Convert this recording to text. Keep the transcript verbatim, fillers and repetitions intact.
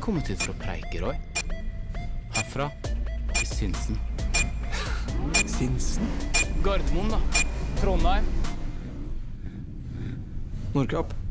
kommet hit for å preike, Roy. Herfra til Sinsen. Sinsen? Gardermoen, da. Trondheim. Nordkapp.